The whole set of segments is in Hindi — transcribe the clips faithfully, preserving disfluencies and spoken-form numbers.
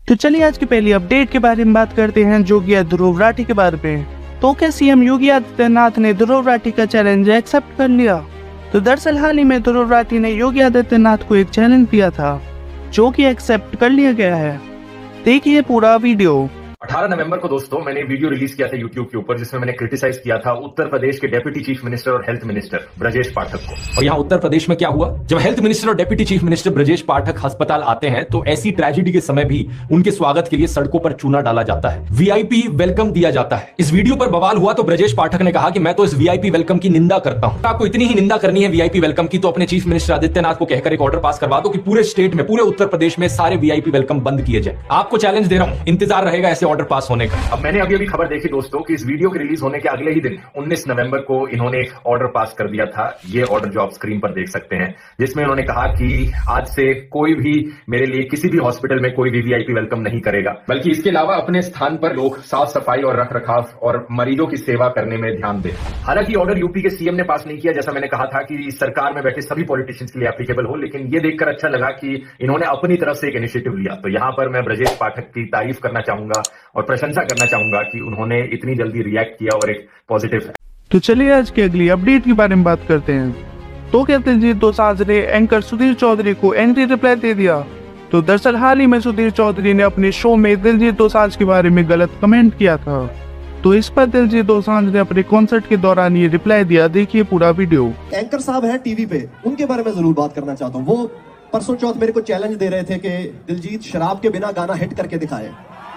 तो चलिए आज की पहली अपडेट के बारे में बात करते हैं, जो कि है ध्रुव राठी के बारे में। तो क्या सीएम योगी आदित्यनाथ ने ध्रुव राठी का चैलेंज एक्सेप्ट कर लिया? तो दरअसल हाल ही में ध्रुव राठी ने योगी आदित्यनाथ को एक चैलेंज दिया था, जो कि एक्सेप्ट कर लिया गया है। देखिए पूरा वीडियो। अठारह नवंबर को दोस्तों मैंने वीडियो रिलीज किया था यूट्यूब के ऊपर, जिसमें मैंने क्रिटिसाइज किया था उत्तर प्रदेश के डेप्यूटी चीफ मिनिस्टर और हेल्थ मिनिस्टर ब्रजेश पाठक को। और यहाँ उत्तर प्रदेश में क्या हुआ, जब हेल्थ मिनिस्टर और deputy chief minister Brajesh Pathak अस्पताल आते हैं तो ऐसी ट्रेजेडी के समय भी उनके स्वागत के लिए सड़कों पर चूना डाला जाता है, वीआईपी वेलकम दिया जाता है। इस वीडियो पर बवाल हुआ तो ब्रजेश पाठक ने कहा कि मैं तो इस वीआईपी वेलकम की निंदा करता हूं। आपको इतनी ही निंदा करनी है वीआईपी वेलकम की तो अपने चीफ मिनिस्टर आदित्यनाथ को कहकर एक ऑर्डर पास करवा दो कि पूरे स्टेट में, पूरे उत्तर प्रदेश में सारे वीआईपी वेलकम बंद किए जाए। आपको चैलेंज दे रहा हूं, इंतजार रहेगा ऐसे ऑर्डर पास होने का। अब मैंने अभी अभी खबर देखी दोस्तों कि इस वीडियो के रिलीज होने के अगले ही दिन उन्नीस नवंबर को इन्होंने एक ऑर्डर पास कर दिया था। ये ऑर्डर जो आप स्क्रीन पर देख सकते हैं, जिसमें उन्होंने कहा कि आज से कोई भी मेरे लिए किसी भी हॉस्पिटल में कोई भी वीआईपी वेलकम नहीं करेगा, बल्कि इसके अलावा अपने स्थान पर लोग साफ सफाई और रख रखाव और मरीजों की सेवा करने में ध्यान दें। हालांकि ऑर्डर यूपी के सीएम ने पास नहीं किया, जैसा मैंने कहा था कि सरकार में बैठे सभी पॉलिटिशियंस के लिए एप्लीकेबल हो, लेकिन ये देखकर अच्छा लगा कि इन्होंने अपनी तरफ से एक इनिशिएटिव लिया। तो यहां पर मैं ब्रजेश पाठक की तारीफ करना चाहूंगा और प्रशंसा करना चाहूंगा कि उन्होंने इतनी जल्दी रिएक्ट किया और एक पॉजिटिव। तो चलिए आज की अगली अपडेट के बारे में बात करते हैं। तो क्या दिलजीत दोसांझ ने एंकर सुधीर चौधरी को एंग्री रिप्लाई दे दिया? तो दरअसल हाल ही में सुधीर चौधरी ने अपने शो में दिलजीत दोसांझ के बारे में गलत कमेंट किया था। तो इस पर दिलजीत दोसांझ ने अपने कॉन्सर्ट के दौरान ये रिप्लाई दिया। देखिए पूरा वीडियो। एंकर साहब हैं टीवी पे, उनके बारे में जरूर बात करना चाहता हूँ। वो परसों चौथ मेरे को चैलेंज दे रहे थे कि दिलजीत शराब के बिना गाना हिट करके दिखाए।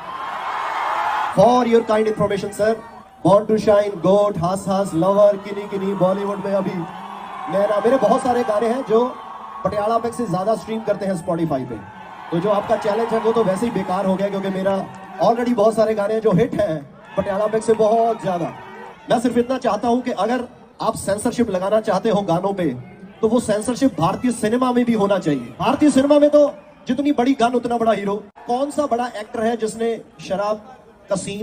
For your kind information sir, born to shine, goat, हास हास, लवर, किनी किनी, बॉलीवुड में अभी मेरा मेरे बहुत सारे गाने हैं जो पटियाला पे से ज्यादा स्ट्रीम करते हैं स्पॉटिफाई पे। तो जो आपका चैलेंज है वो तो वैसे ही बेकार हो गया, क्योंकि मेरा ऑलरेडी बहुत सारे गाने हैं जो हिट हैं पटियाला पे से बहुत ज्यादा। मैं सिर्फ इतना चाहता हूं कि अगर आप सेंसरशिप लगाना चाहते हो गानों पे, तो वो सेंसरशिप भारतीय सिनेमा में भी होना चाहिए। भारतीय सिनेमा में तो जितनी बड़ी गन उतना बड़ा हीरो। कौन सा बड़ा एक्टर है जिसने शराब का सीन